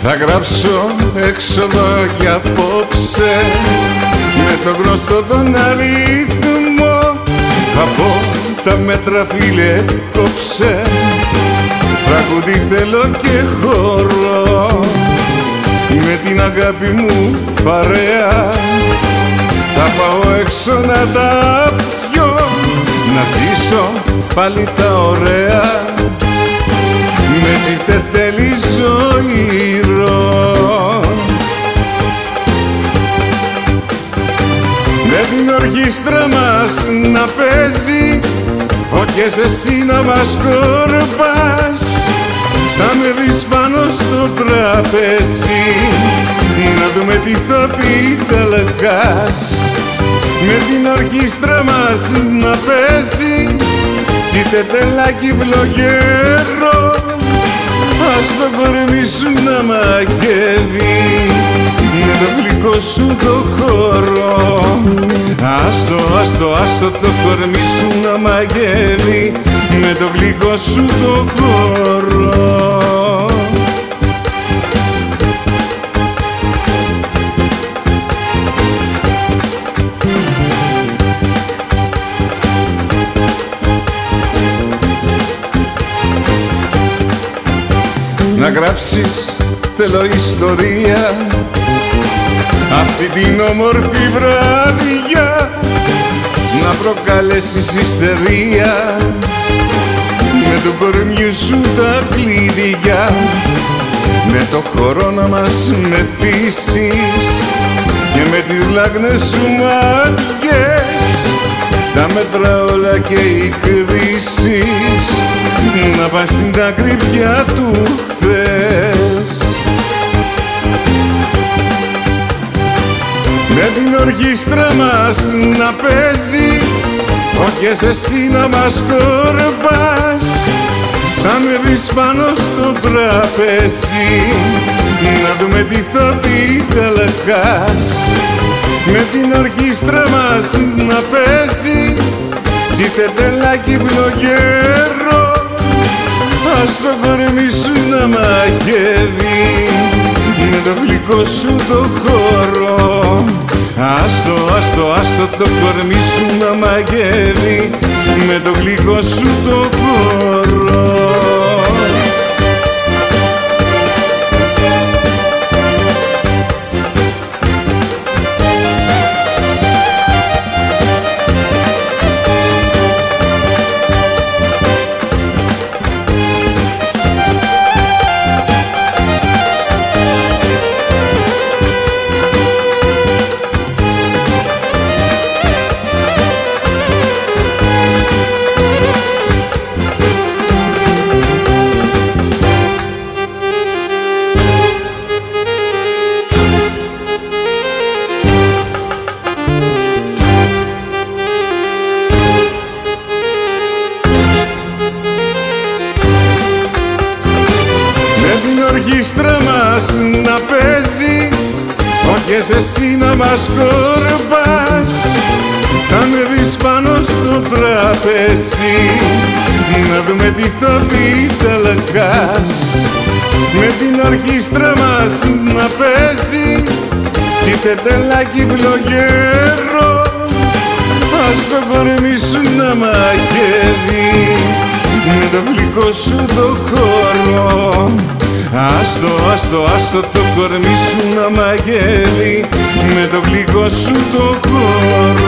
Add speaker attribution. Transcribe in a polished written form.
Speaker 1: Θα γράψω έξοδο για απόψε με το γνωστό τον αριθμό. Από τα μέτρα φίλε κόψε, τραγουδί θέλω και χορό. Με την αγάπη μου παρέα θα πάω έξω να τα πιω, να ζήσω πάλι τα ωραία με τσιφτετέλη ζωηρό. Με την ορχήστρα μας να παίζει, φωτιές εσύ να μας κορπάς. Θα με δεις πάνω στο τραπέζι, να δούμε τι θα πει τελικάς. Με την ορχήστρα μας να παίζει, τσιτετελάκι βλογερό, ας το κορμί σου να μαγεύει με το γλυκό σου το χορό. Άστο το κορμί σου να μαγεύει με το γλυκό σου το χορό. Να γράψεις θέλω ιστορία αυτή την όμορφη βραδιά, να προκαλέσεις ιστερία με το κορμιού σου τα κλειδιά. Με το χορό να μας μεθύσεις και με τις λάγνες σου ματιές, τα μέτρα όλα και οι κρίσεις να πας στην δάκρυ πια του χθες. Με την ορχήστρα μας να παίζει, φωτιές εσύ να μας κορπάς. Θα με δεις πάνω στο τραπέζι, να δούμε τι θα πει τελικάς. Με την ορχήστρα μας να παίζει, τσιτετελάκι βλογερό, ας το κορμί σου να μαγεύει με το γλυκό σου το χορό. Άστο το κορμί σου να μαγεύει με το γλυκό σου το χορό. Ορχήστρα μας να παίζει, φωτιές εσύ να μας κορπάς. Θα με δεις πάνω στο τραπέζι, να δούμε τι θα πει τελικάς. Με την ορχήστρα μας να παίζει, τσιτετελάκι βλογερό, ας το κορμί σου να μαγεύει με το γλυκό σου το χορό. Άστο το κορμί σου να μαγεύει με το γλυκό σου το χορό.